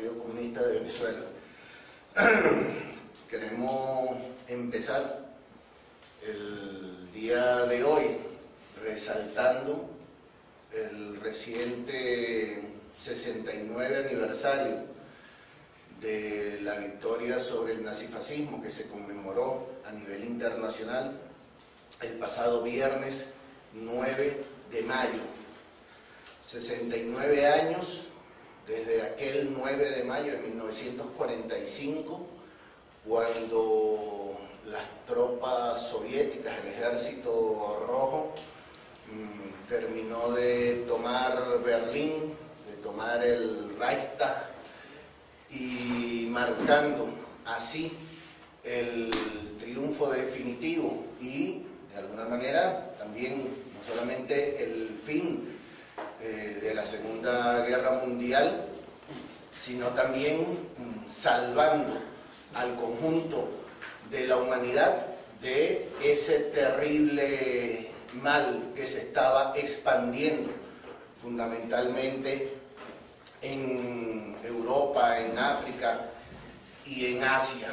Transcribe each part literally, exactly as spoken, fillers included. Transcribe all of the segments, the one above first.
Partido Comunista de Venezuela. Queremos empezar el día de hoy resaltando el reciente sesenta y nueve aniversario de la victoria sobre el nazifascismo que se conmemoró a nivel internacional el pasado viernes nueve de mayo. sesenta y nueve años desde aquel nueve de mayo de mil novecientos cuarenta y cinco, cuando las tropas soviéticas, el ejército rojo, mmm, terminó de tomar Berlín, de tomar el Reichstag, y marcando así el triunfo definitivo y, de alguna manera, también no solamente el fin eh, de la Segunda Guerra Mundial, sino también mm, salvando al conjunto de la humanidad de ese terrible mal que se estaba expandiendo fundamentalmente en Europa, en África y en Asia.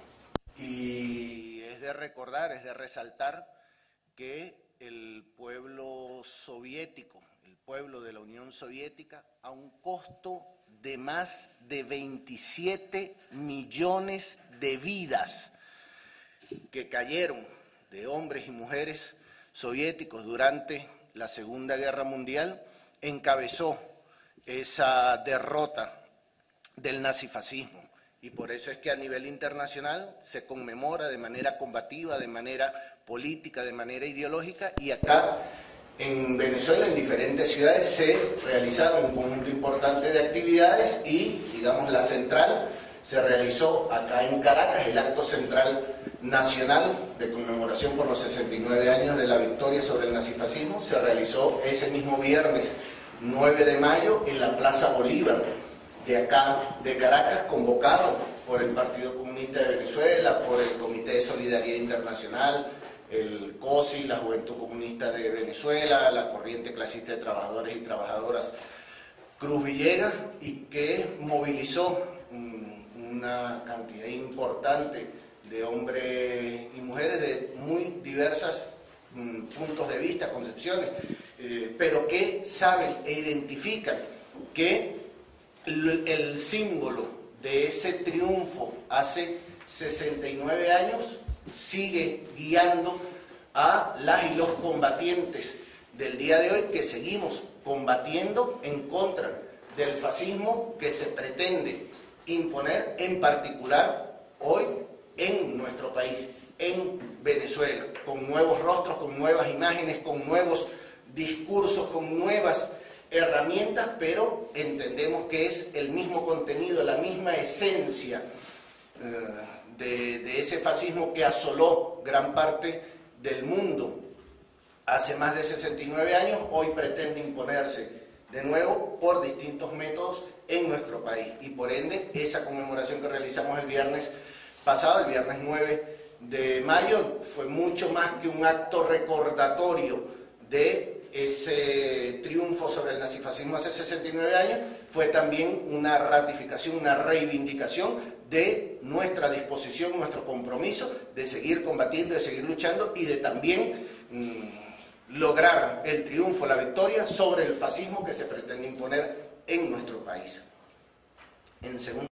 Y es de recordar, es de resaltar que el pueblo soviético, el pueblo de la Unión Soviética, a un costo de más de veintisiete millones de vidas que cayeron de hombres y mujeres soviéticos durante la Segunda Guerra Mundial, encabezó esa derrota del nazifascismo. Y por eso es que a nivel internacional se conmemora de manera combativa, de manera política, de manera ideológica, y acá en Venezuela, en diferentes ciudades, se realizaron un conjunto importante de actividades y, digamos, la central se realizó acá en Caracas, el acto central nacional de conmemoración por los sesenta y nueve años de la victoria sobre el nazifascismo, se realizó ese mismo viernes nueve de mayo en la Plaza Bolívar de acá de Caracas, convocado por el Partido Comunista de Venezuela, por el Comité de Solidaridad Internacional, el COSI, la Juventud Comunista de Venezuela, la Corriente Clasista de Trabajadores y Trabajadoras Cruz Villegas, y que movilizó una cantidad importante de hombres y mujeres de muy diversas mm, puntos de vista, concepciones, eh, pero que saben e identifican que el, el símbolo de ese triunfo hace sesenta y nueve años sigue guiando a las y los combatientes del día de hoy, que seguimos combatiendo en contra del fascismo que se pretende imponer, en particular hoy en nuestro país, en Venezuela, con nuevos rostros, con nuevas imágenes, con nuevos discursos, con nuevas herramientas, pero entendemos que es el mismo contenido, la misma esencia eh, de, de ese fascismo que asoló gran parte del mundo hace más de sesenta y nueve años, hoy pretende imponerse de nuevo por distintos métodos en nuestro país. Y por ende, esa conmemoración que realizamos el viernes pasado, el viernes nueve de mayo, fue mucho más que un acto recordatorio de ese triunfo sobre el nazifascismo hace sesenta y nueve años, fue también una ratificación, una reivindicación de nuestra disposición, nuestro compromiso de seguir combatiendo, de seguir luchando y de también mmm, lograr el triunfo, la victoria sobre el fascismo que se pretende imponer en nuestro país. En segundo